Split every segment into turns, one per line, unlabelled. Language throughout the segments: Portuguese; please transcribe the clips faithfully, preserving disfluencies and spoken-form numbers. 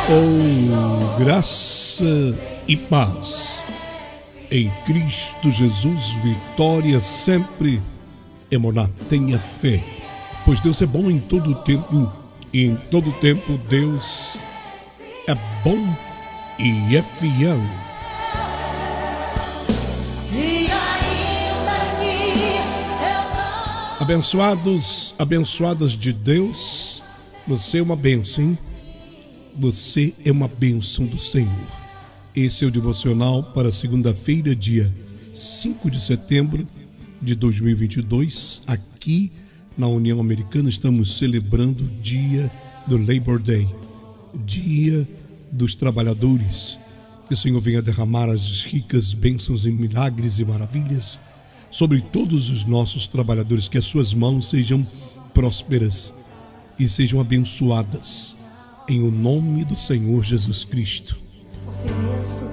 Oh, graça e paz em Cristo Jesus, vitória sempre. Emoná, tenha fé, pois Deus é bom em todo o tempo, e em todo o tempo Deus é bom e é fiel. Abençoados, abençoadas de Deus, você é uma bênção, hein? Você é uma bênção do Senhor. Esse é o devocional para segunda-feira, dia cinco de setembro de dois mil e vinte e dois. Aqui na União Americana estamos celebrando o dia do Labor Day, dia dos trabalhadores. Que o Senhor venha derramar as ricas bênçãos e milagres e maravilhas sobre todos os nossos trabalhadores, que as suas mãos sejam prósperas e sejam abençoadas, em o nome do Senhor Jesus Cristo. Ofereço,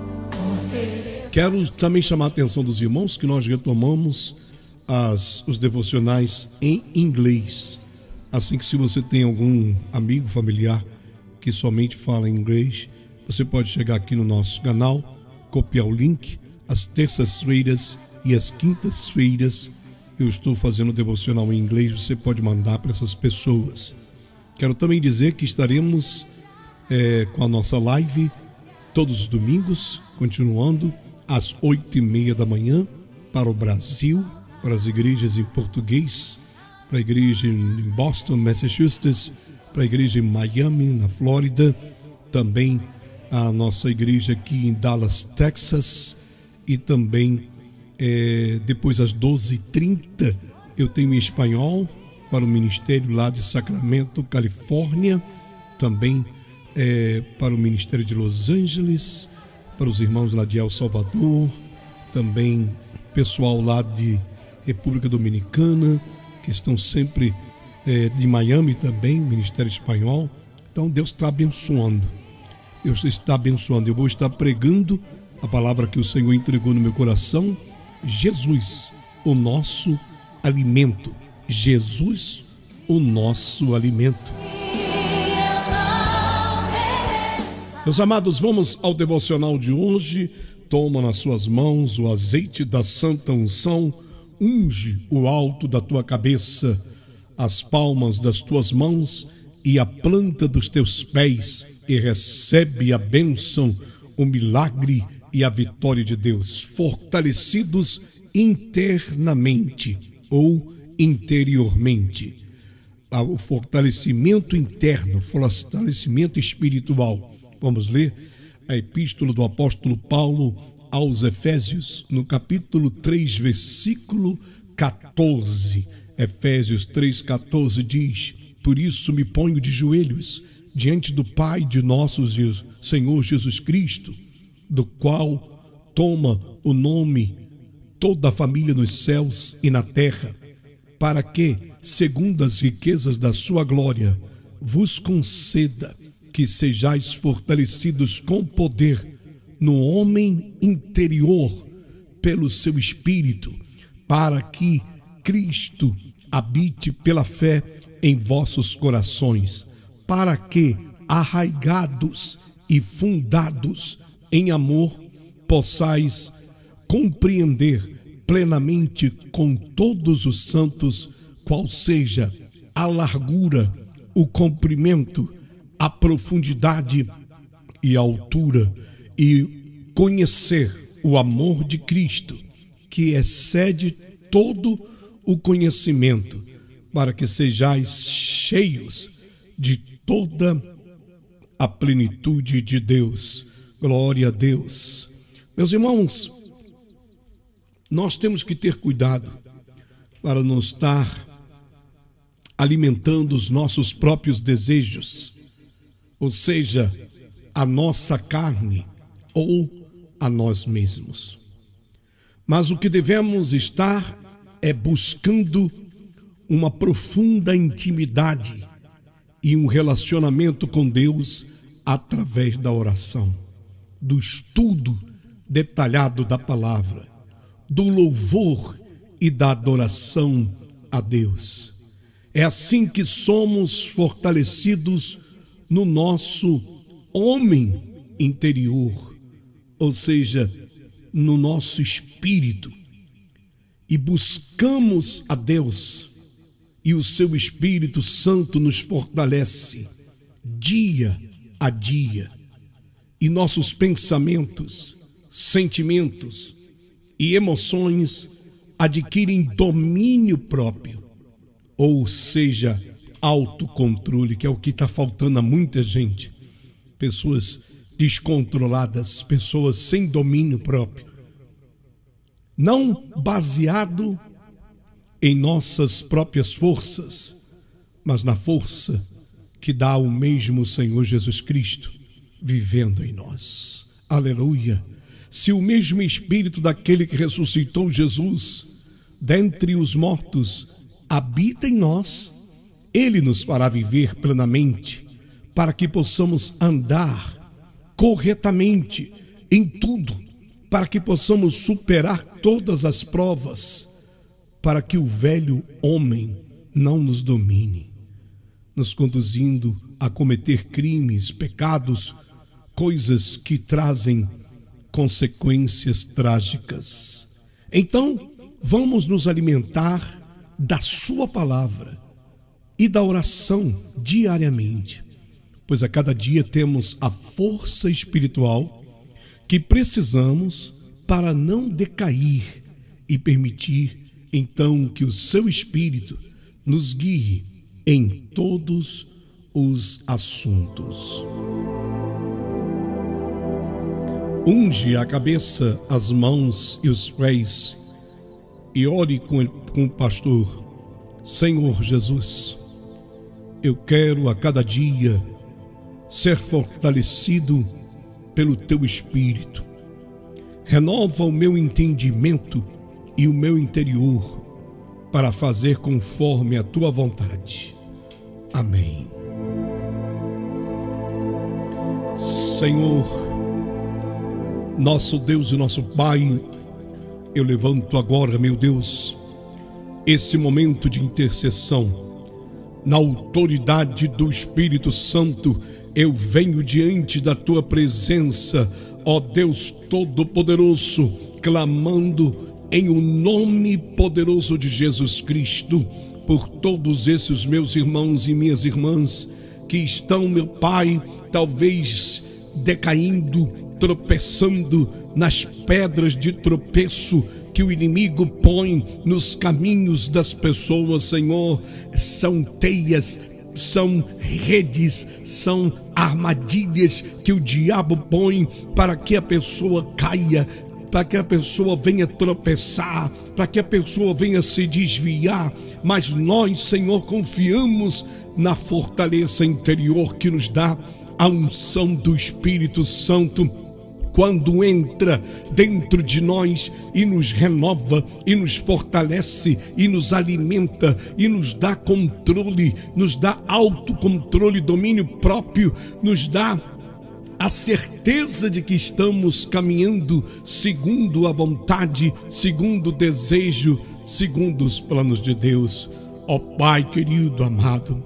ofereço. Quero também chamar a atenção dos irmãos que nós retomamos as, os devocionais em inglês. Assim que, se você tem algum amigo, familiar que somente fala inglês, você pode chegar aqui no nosso canal, copiar o link. Às terças-feiras e às quintas-feiras eu estou fazendo devocional em inglês, você pode mandar para essas pessoas. Quero também dizer que estaremos é, com a nossa live todos os domingos, continuando às oito e meia da manhã para o Brasil, para as igrejas em português, para a igreja em Boston, Massachusetts, para a igreja em Miami, na Flórida, também a nossa igreja aqui em Dallas, Texas, e também é, depois às doze e trinta eu tenho em espanhol para o ministério lá de Sacramento, Califórnia, também é, para o ministério de Los Angeles, para os irmãos lá de El Salvador, também pessoal lá de República Dominicana, que estão sempre é, de Miami também, ministério espanhol. Então Deus está abençoando, Deus está abençoando. Eu vou estar pregando a palavra que o Senhor entregou no meu coração: Jesus, o nosso alimento. Jesus, o nosso alimento. Meus amados, vamos ao devocional de hoje. Toma nas suas mãos o azeite da santa unção, unge o alto da tua cabeça, as palmas das tuas mãos e a planta dos teus pés, e recebe a bênção, o milagre e a vitória de Deus, fortalecidos internamente ou interiormente. O fortalecimento interno, fortalecimento espiritual. Vamos ler a epístola do apóstolo Paulo aos Efésios, no capítulo três, versículo quatorze. Efésios três, quatorze diz: por isso me ponho de joelhos diante do Pai de nosso Senhor Jesus Cristo, do qual toma o nome toda a família nos céus e na terra, para que, segundo as riquezas da sua glória, vos conceda que sejais fortalecidos com poder no homem interior pelo seu Espírito, para que Cristo habite pela fé em vossos corações, para que, arraigados e fundados em amor, possais compreender plenamente com todos os santos qual seja a largura, o comprimento, a profundidade e a altura, e conhecer o amor de Cristo, que excede todo o conhecimento, para que sejais cheios de toda a plenitude de Deus. Glória a Deus. Meus irmãos, nós temos que ter cuidado para não estar alimentando os nossos próprios desejos, ou seja, a nossa carne ou a nós mesmos. Mas o que devemos estar é buscando uma profunda intimidade e um relacionamento com Deus através da oração, do estudo detalhado da palavra, do louvor e da adoração a Deus. É assim que somos fortalecidos no nosso homem interior, ou seja, no nosso espírito, e buscamos a Deus, e o seu Espírito Santo nos fortalece dia a dia, e nossos pensamentos, sentimentos e emoções adquirem domínio próprio, ou seja, autocontrole, que é o que está faltando a muita gente. Pessoas descontroladas, pessoas sem domínio próprio, não baseado em nossas próprias forças, mas na força que dá o mesmo Senhor Jesus Cristo vivendo em nós. Aleluia! Se o mesmo Espírito daquele que ressuscitou Jesus dentre os mortos habita em nós, Ele nos fará viver plenamente, para que possamos andar corretamente em tudo, para que possamos superar todas as provas, para que o velho homem não nos domine, nos conduzindo a cometer crimes, pecados, coisas que trazem consequências trágicas. Então, vamos nos alimentar da sua palavra e da oração diariamente, pois a cada dia temos a força espiritual que precisamos para não decair e permitir então que o seu Espírito nos guie em todos os assuntos. Unge a cabeça, as mãos e os pés e ore com, com o pastor. Senhor Jesus, eu quero a cada dia ser fortalecido pelo teu Espírito. Renova o meu entendimento e o meu interior para fazer conforme a tua vontade. Amém. Senhor, nosso Deus e nosso Pai, eu levanto agora, meu Deus, esse momento de intercessão. Na autoridade do Espírito Santo, eu venho diante da tua presença, ó Deus Todo-Poderoso, clamando em o nome poderoso de Jesus Cristo, por todos esses meus irmãos e minhas irmãs que estão, meu Pai, talvez decaindo, tropeçando nas pedras de tropeço que o inimigo põe nos caminhos das pessoas, Senhor. São teias, são redes, são armadilhas que o diabo põe para que a pessoa caia, para que a pessoa venha tropeçar, para que a pessoa venha se desviar. Mas nós, Senhor, confiamos na fortaleza interior que nos dá a unção do Espírito Santo, quando entra dentro de nós e nos renova, e nos fortalece, e nos alimenta, e nos dá controle, nos dá autocontrole, domínio próprio, nos dá a certeza de que estamos caminhando segundo a vontade, segundo o desejo, segundo os planos de Deus. Ó Pai querido, amado,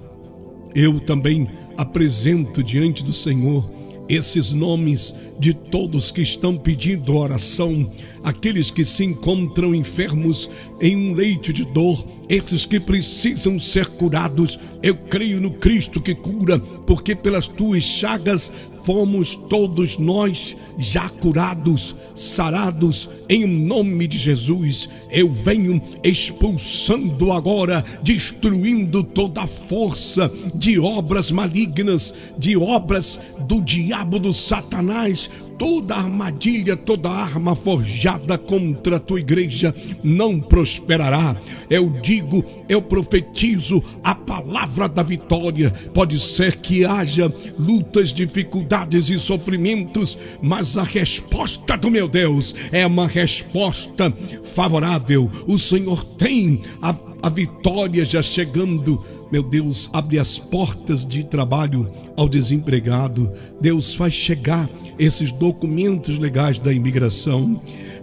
eu também apresento diante do Senhor esses nomes de todos que estão pedindo oração, aqueles que se encontram enfermos em um leito de dor, esses que precisam ser curados. Eu creio no Cristo que cura, porque pelas tuas chagas fomos todos nós já curados, sarados, em nome de Jesus. Eu venho expulsando agora, destruindo toda a força de obras malignas, de obras do diabo, do Satanás. Toda armadilha, toda arma forjada contra a tua igreja não prosperará. Eu digo, eu profetizo a palavra da vitória. Pode ser que haja lutas, dificuldades e sofrimentos, mas a resposta do meu Deus é uma resposta favorável. O Senhor tem a, a vitória já chegando. Meu Deus, abre as portas de trabalho ao desempregado. Deus faz chegar esses documentos legais da imigração.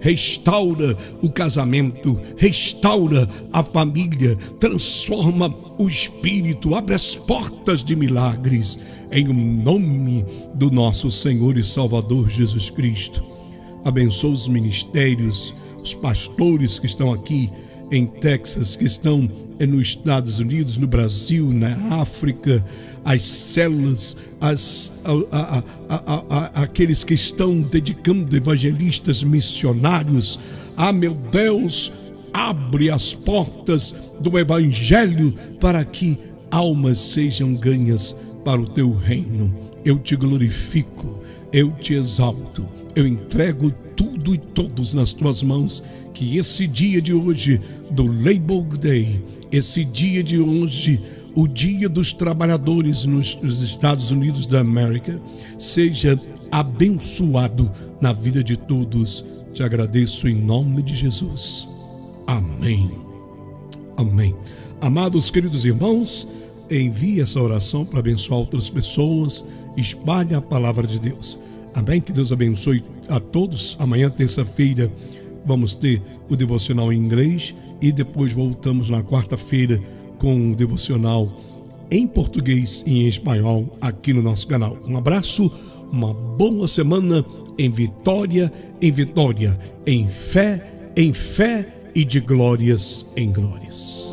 restaura o casamento, restaura a família, transforma o espírito, abre as portas de milagres, em nome do nosso Senhor e Salvador Jesus Cristo. Abençoa os ministérios, os pastores que estão aqui em Texas, que estão nos Estados Unidos, no Brasil, na África, as células, as, a, a, a, a, aqueles que estão dedicando evangelistas, missionários. Ah, meu Deus, abre as portas do Evangelho para que almas sejam ganhas para o teu reino. Eu te glorifico, eu te exalto, eu entrego tudo e todos nas tuas mãos. Que esse dia de hoje, do Labor Day, esse dia de hoje, o dia dos trabalhadores nos, nos Estados Unidos da América, seja abençoado na vida de todos. Te agradeço em nome de Jesus. Amém. Amém. Amados queridos irmãos, envie essa oração para abençoar outras pessoas. Espalhe a palavra de Deus. Amém. Que Deus abençoe a todos. Amanhã, terça-feira, vamos ter o devocional em inglês e depois voltamos na quarta-feira com o devocional em português e em espanhol aqui no nosso canal. Um abraço, uma boa semana em vitória, em vitória, em fé, em fé e de glórias em glórias.